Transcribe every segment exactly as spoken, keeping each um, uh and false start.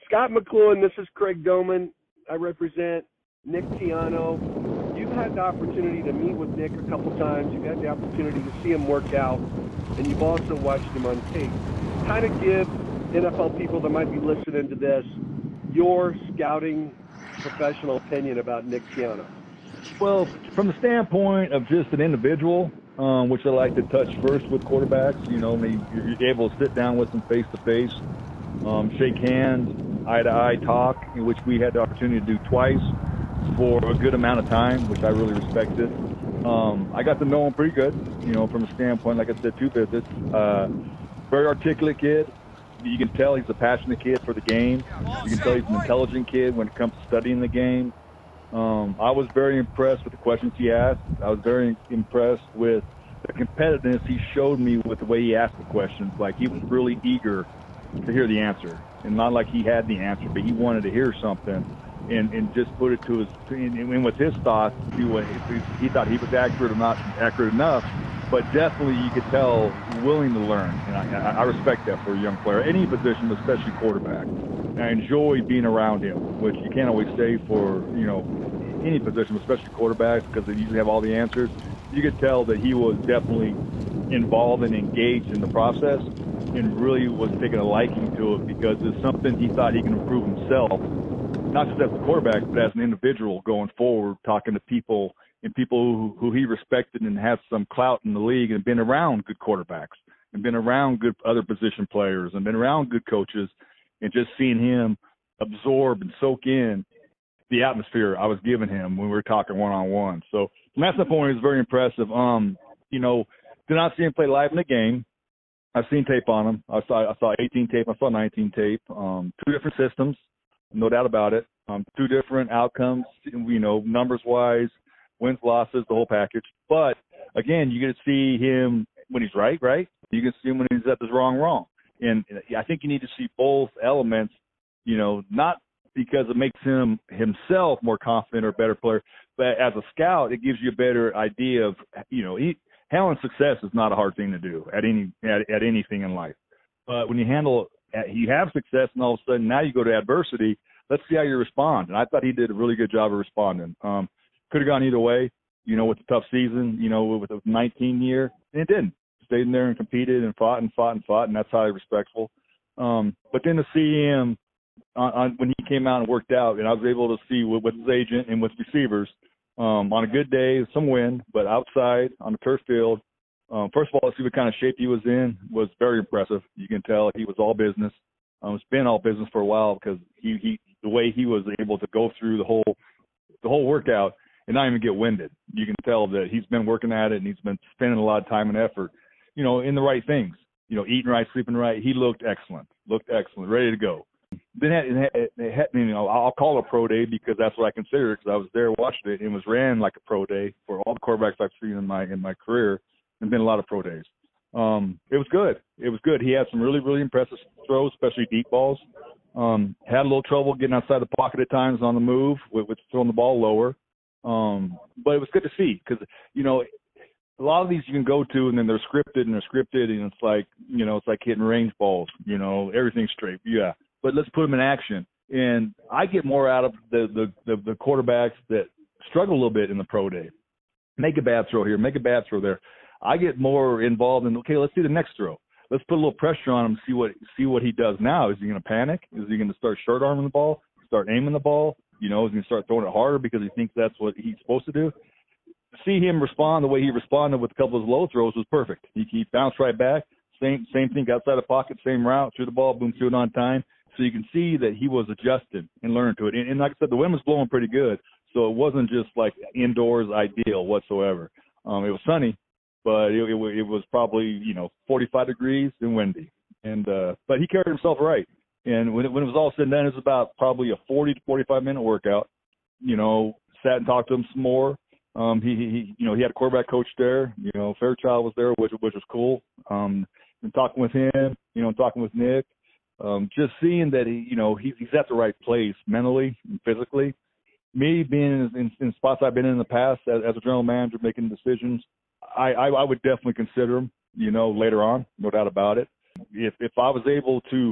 Scott McCloughan, this is Craig Doman. I represent Nick Tiano. You've had the opportunity to meet with Nick a couple times. You've had the opportunity to see him work out, and you've also watched him on tape. Kind of give N F L people that might be listening to this your scouting professional opinion about Nick Tiano. Well, from the standpoint of just an individual, um, which I like to touch first with quarterbacks, you know, you're able to sit down with them face-to-face, um, shake hands, eye-to-eye talk, which we had the opportunity to do twice for a good amount of time, which I really respected. Um, I got to know him pretty good, you know, from a standpoint, like I said, two visits. Uh, very articulate kid. You can tell he's a passionate kid for the game. You can tell he's an intelligent kid when it comes to studying the game. Um, I was very impressed with the questions he asked. I was very impressed with the competitiveness he showed me with the way he asked the questions. Like, he was really eager to hear the answer, and not like he had the answer, but he wanted to hear something and, and just put it to his, and, and with his thoughts, see what he, he thought he was accurate or not accurate enough, but definitely you could tell willing to learn, and I, I respect that for a young player, any position, but especially quarterback. And I enjoy being around him, which you can't always say for, you know, any position, especially quarterbacks, because they usually have all the answers. You could tell that he was definitely involved and engaged in the process and really was taking a liking to it because it's something he thought he can improve himself, not just as a quarterback, but as an individual going forward, talking to people and people who, who he respected and have some clout in the league and been around good quarterbacks and been around good other position players and been around good coaches, and just seeing him absorb and soak in the atmosphere I was giving him when we were talking one-on-one. So from that standpoint, it was very impressive. Um, you know, did not see him play live in the game. I've seen tape on him. I saw I saw eighteen tape. I saw nineteen tape. Um, two different systems, no doubt about it. Um, two different outcomes, you know, numbers-wise, wins, losses, the whole package. But, again, you get to see him when he's right, right? You can see him when he's at the wrong, wrong. And I think you need to see both elements, you know, not because it makes him himself more confident or a better player, but as a scout, it gives you a better idea of, you know, he, handling success is not a hard thing to do at any at, at anything in life. But when you handle, you have success, and all of a sudden now you go to adversity, let's see how you respond. And I thought he did a really good job of responding. Um, could have gone either way, you know, with the tough season, you know, with the nineteen year, and it didn't. Stayed in there and competed and fought and fought and fought, and that's highly respectful. Um, but then to see him on, on, when he came out and worked out, and I was able to see with, with his agent and with receivers, um, on a good day, some wind, but outside on the turf field, um, first of all, to see what kind of shape he was in was very impressive. You can tell he was all business. Um, it's been all business for a while because he, he the way he was able to go through the whole the whole workout and not even get winded. You can tell that he's been working at it and he's been spending a lot of time and effort, you know, in the right things, you know, eating right, sleeping right. He looked excellent, looked excellent, ready to go. Then it, it, it had, you know, I'll call it a pro day because that's what I consider it because I was there watching it and it was ran like a pro day for all the quarterbacks I've seen in my in my career. There's been a lot of pro days. Um, it was good. It was good. He had some really, really impressive throws, especially deep balls. Um, had a little trouble getting outside the pocket at times on the move with, with throwing the ball lower. Um, but it was good to see because, you know, a lot of these you can go to and then they're scripted and they're scripted and it's like, you know, it's like hitting range balls, you know, everything's straight. Yeah. But let's put them in action. And I get more out of the, the, the, the quarterbacks that struggle a little bit in the pro day. Make a bad throw here, make a bad throw there. I get more involved in, okay, let's see the next throw. Let's put a little pressure on him, see what see what he does now. Is he going to panic? Is he going to start short arming the ball, start aiming the ball? You know, is he going to start throwing it harder because he thinks that's what he's supposed to do? See him respond the way he responded with a couple of his low throws was perfect. He, he bounced right back. Same same thing outside the pocket, same route, threw the ball, boom, threw it on time. So you can see that he was adjusted and learned to it. And, and like I said, the wind was blowing pretty good, so it wasn't just like indoors ideal whatsoever. Um, it was sunny, but it, it, it was probably, you know, forty-five degrees and windy. And uh, but he carried himself right. And when it, when it was all said and done, it was about probably a forty to forty-five minute workout. You know, sat and talked to him some more. Um, he, he, you know, he had a quarterback coach there. You know, Fairchild was there, which which was cool. Um, and talking with him, you know, talking with Nick, um, just seeing that he, you know, he, he's at the right place mentally and physically. Me being in, in, in spots I've been in, in the past as, as a general manager, making decisions, I, I, I would definitely consider him. You know, later on, no doubt about it. If if I was able to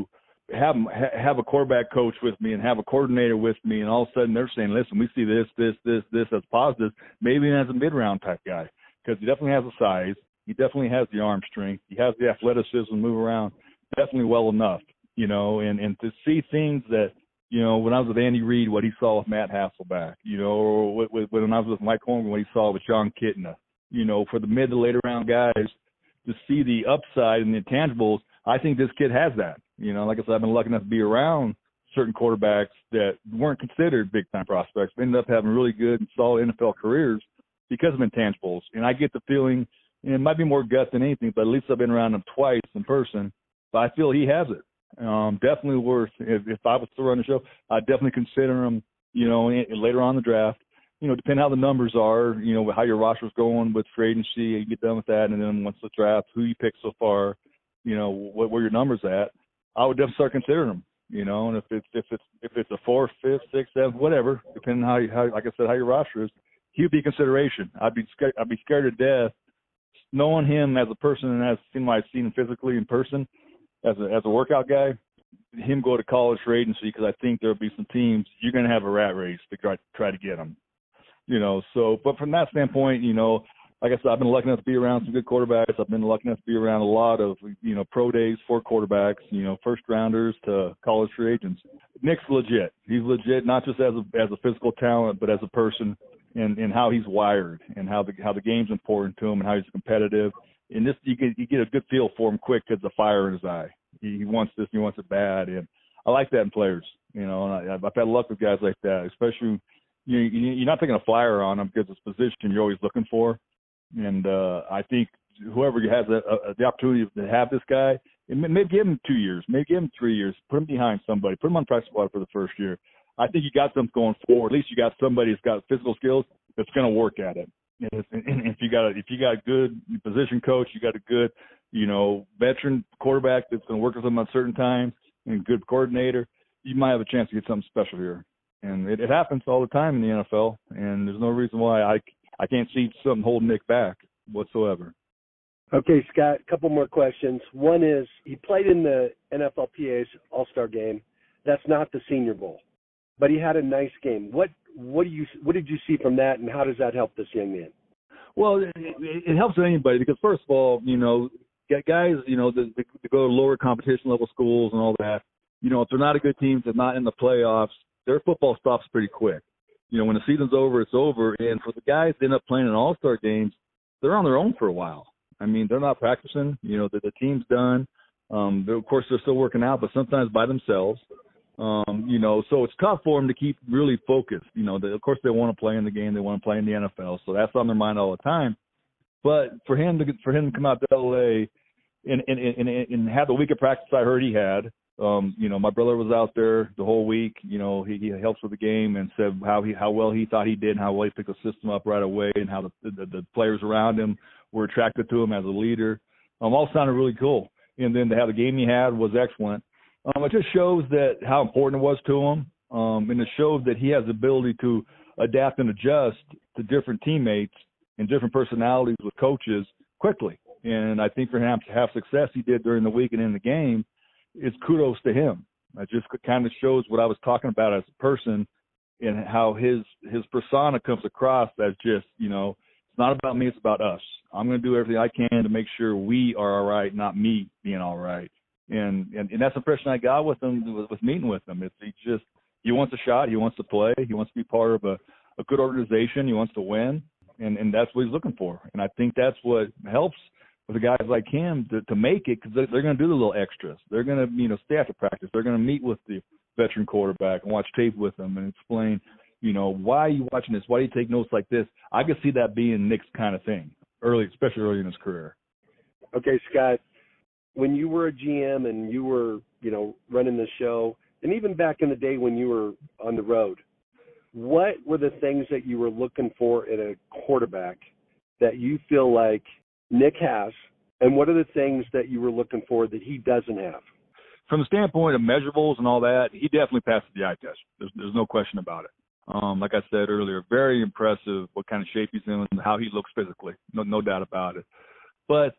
have have a quarterback coach with me and have a coordinator with me, and all of a sudden they're saying, listen, we see this, this, this, this as positive, maybe as a mid-round type guy, because he definitely has the size. He definitely has the arm strength. He has the athleticism to move around definitely well enough, you know, and, and to see things that, you know, when I was with Andy Reid, what he saw with Matt Hasselbeck, you know, or with, with, when I was with Mike Holmgren, what he saw with John Kitna, you know, for the mid to later round guys to see the upside and the intangibles, I think this kid has that. You know, like I said, I've been lucky enough to be around certain quarterbacks that weren't considered big-time prospects, but ended up having really good and solid N F L careers because of intangibles. And I get the feeling, and it might be more gut than anything, but at least I've been around him twice in person, but I feel he has it. Um, definitely worth, if, if I was to run the show, I'd definitely consider him, you know, in, later on in the draft. You know, depending how the numbers are, you know, how your roster's going with free agency, you get done with that, and then once the draft, who you pick so far, you know, what where your numbers at, I would definitely start considering them. You know, and if it's if it's if it's a fourth, fifth, sixth, seventh, whatever, depending on how you, how like I said, how your roster is, he'd be a consideration. I'd be scared, I'd be scared to death knowing him as a person and as seen I've seen him physically in person as a as a workout guy. Him go to college for agency, because I think there'll be some teams you're going to have a rat race to try try to get him. You know, so, but from that standpoint, you know, like I said, I've been lucky enough to be around some good quarterbacks. I've been lucky enough to be around a lot of, you know, pro days for quarterbacks, you know, first rounders to college free agents. Nick's legit. He's legit, not just as a, as a physical talent, but as a person, and, and how he's wired, and how the, how the game's important to him, and how he's competitive. And this, you get, you get a good feel for him quick because the fire in his eye. He, he wants this, he wants it bad. And I like that in players, you know, and I, I've had luck with guys like that, especially you, you're not taking a flyer on them because it's a position you're always looking for. And uh, I think whoever has a, a, the opportunity to have this guy, maybe give him two years, maybe give him three years, put him behind somebody, put him on practice squad for the first year. I think you got something going forward. At least you got somebody that's got physical skills that's going to work at it. And if, and if you got a, if you got a good position coach, you got a good, you know, veteran quarterback that's going to work with them at certain times, and good coordinator, you might have a chance to get something special here. And it, it happens all the time in the N F L, and there's no reason why I, I can't see something holding Nick back whatsoever. Okay, Scott, a couple more questions. One is, he played in the N F L P A's All-Star game. That's not the Senior Bowl, but he had a nice game. What what do you what did you see from that, and how does that help this young man? Well, it, it helps anybody, because first of all, you know, guys, you know, they, they go to lower competition level schools and all that. You know, if they're not a good team, if they're not in the playoffs, their football stops pretty quick. You know, when the season's over, it's over. And for the guys that end up playing in All-Star games, they're on their own for a while. I mean, they're not practicing. You know, the, the team's done. Um, of course, they're still working out, but sometimes by themselves. Um, you know, so it's tough for them to keep really focused. You know, they, of course, they want to play in the game. They want to play in the N F L. So that's on their mind all the time. But for him to for him to come out to L A and, and, and, and have the week of practice I heard he had, Um, you know, my brother was out there the whole week. You know, he, he helps with the game and said how he how well he thought he did and how well he picked the system up right away, and how the the, the players around him were attracted to him as a leader. Um, all sounded really cool. And then to have the game he had was excellent. Um, it just shows that how important it was to him, um, and it showed that he has the ability to adapt and adjust to different teammates and different personalities with coaches quickly. And I think for him to have success he did during the week and in the game, it's kudos to him. It just kind of shows what I was talking about as a person, and how his his persona comes across as just, you know, it's not about me, it's about us. I'm going to do everything I can to make sure we are all right, not me being all right. And and, and that's the impression I got with him, with, with meeting with him. It's he just he wants a shot, he wants to play, he wants to be part of a, a good organization, he wants to win, and, and that's what he's looking for. And I think that's what helps with the guys like him to, to make it, because they're, they're going to do the little extras. They're going to, you know, stay after practice. They're going to meet with the veteran quarterback and watch tape with them and explain, you know, why are you watching this? Why do you take notes like this? I could see that being Nick's kind of thing, early, especially early in his career. Okay, Scott, when you were a G M and you were, you know, running the show, and even back in the day when you were on the road, what were the things that you were looking for in a quarterback that you feel like Nick has, and what are the things that you were looking for that he doesn't have? From the standpoint of measurables and all that, he definitely passes the eye test. There's, there's no question about it. Um, like I said earlier, very impressive what kind of shape he's in and how he looks physically. No, no doubt about it. But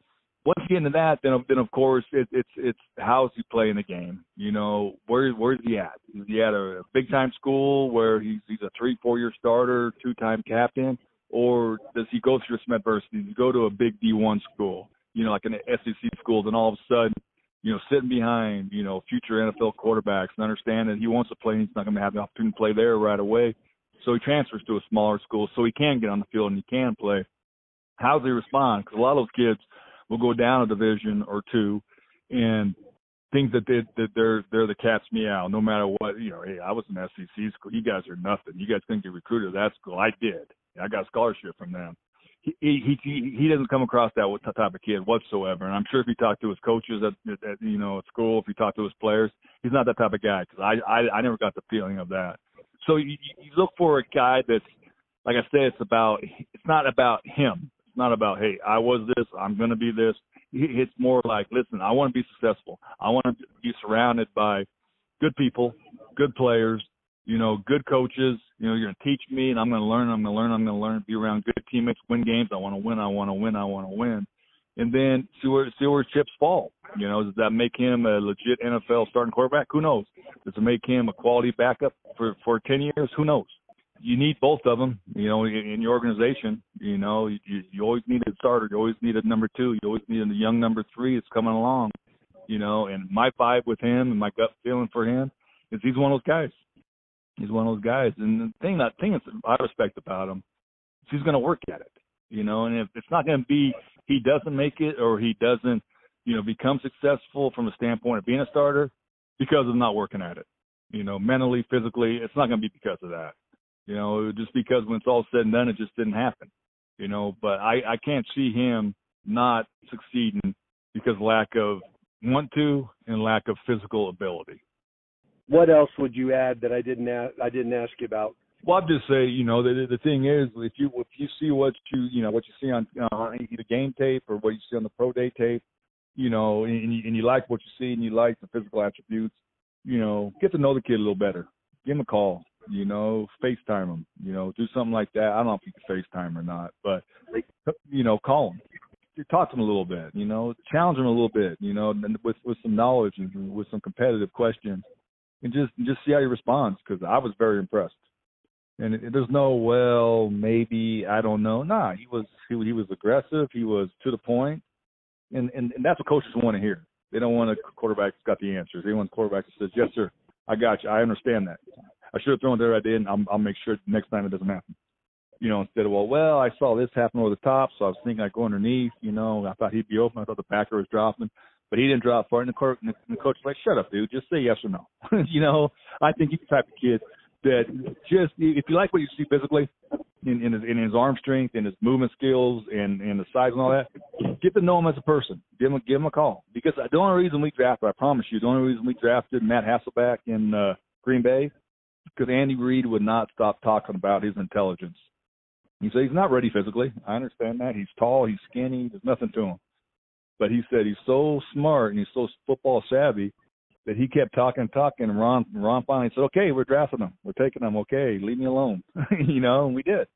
once you get into that, then then of course it, it's it's how's he playing the game? You know, where where's he at? Is he at a big time school where he's he's a three four year starter, two time captain, or does he go through some adversity? Does he go to a big D one school? You know, like an S E C school, then all of a sudden, you know, sitting behind, you know, future N F L quarterbacks and understand that he wants to play, he's not going to have the opportunity to play there right away. So he transfers to a smaller school so he can get on the field and he can play. How does he respond? Because a lot of those kids will go down a division or two and think that, they, that they're they're the cat's meow no matter what. You know, hey, I was in S E C school. You guys are nothing. You guys couldn't get recruited to that school. I did. I got a scholarship from them. He he he, he doesn't come across that type of kid whatsoever. And I'm sure if you talk to his coaches at, at, at you know at school, if you talk to his players, he's not that type of guy. Because I, I I never got the feeling of that. So you, you look for a guy that's, like I said, it's about it's not about him. It's not about, hey, I was this, I'm going to be this. It's more like, listen, I want to be successful. I want to be surrounded by good people, good players, you know, good coaches. You know, you're going to teach me, and I'm going to learn, I'm going to learn, I'm going to learn, be around good teammates, win games. I want to win, I want to win, I want to win. And then see where, see where chips fall. You know, does that make him a legit N F L starting quarterback? Who knows? Does it make him a quality backup for, for ten years? Who knows? You need both of them, you know, in, in your organization. You know, you, you always need a starter. You always need a number two. You always need a young number three that's coming along, you know. And my vibe with him and my gut feeling for him is he's one of those guys. He's one of those guys. And the thing that thing that I respect about him is he's going to work at it, you know. And if it's not going to be he doesn't make it or he doesn't, you know, become successful from the standpoint of being a starter because of not working at it, you know, mentally, physically, it's not going to be because of that. You know, just because when it's all said and done, it just didn't happen, you know. But I, I can't see him not succeeding because lack of want to and lack of physical ability. What else would you add that I didn't ask, I didn't ask you about? Well, I'd just say, you know, the the thing is, if you if you see what you you know what you see on uh, either game tape or what you see on the pro day tape, you know, and you, and you like what you see and you like the physical attributes, you know, get to know the kid a little better. Give him a call. You know, FaceTime him, you know, do something like that. I don't know if you can FaceTime or not, but, you know, call him. Talk to him a little bit, you know, challenge him a little bit, you know, and with, with some knowledge and with some competitive questions and just just see how he responds because I was very impressed. And it, there's no, well, maybe, I don't know. Nah, he was he, he was aggressive. He was to the point. And, and, and that's what coaches want to hear. They don't want a quarterback that's got the answers. They want a quarterback that says, yes, sir, I got you. I understand that. I should have thrown it there. I did. I'll, I'll make sure next time it doesn't happen. You know, instead of, well, well, I saw this happen over the top, so I was thinking I'd go underneath. You know, I thought he'd be open. I thought the backer was dropping, but he didn't drop far. And the coach, and the coach was like, shut up, dude. Just say yes or no. You know, I think he's the type of kid that just, if you like what you see physically in, in, his, in his arm strength and his movement skills and, and the size and all that, get to know him as a person. Give him, give him a call. Because the only reason we drafted, I promise you, the only reason we drafted Matt Hasselbeck in uh, Green Bay, because Andy Reid would not stop talking about his intelligence. He said he's not ready physically. I understand that. He's tall, he's skinny, there's nothing to him. But he said he's so smart and he's so football savvy that he kept talking and talking. And Ron, Ron finally said, okay, we're drafting him. We're taking him. Okay, leave me alone. You know, and we did.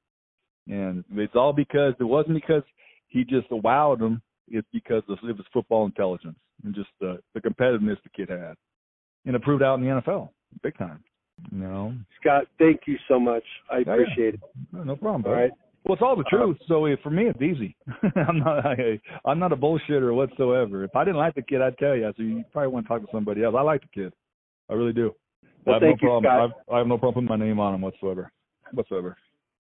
And it's all because, it wasn't because he just wowed him. It's because of his football intelligence and just the, the competitiveness the kid had. And it proved out in the N F L, big time. No, Scott, thank you so much. I appreciate oh, yeah. it. No problem. All right. Well, it's all the truth. Uh, so for me, it's easy. I'm not. I, I'm not a bullshitter whatsoever. If I didn't like the kid, I'd tell you. So you probably want to talk to somebody else. I like the kid. I really do. Well, I have thank no you, problem. Scott. I've, I have no problem putting my name on him whatsoever. Whatsoever.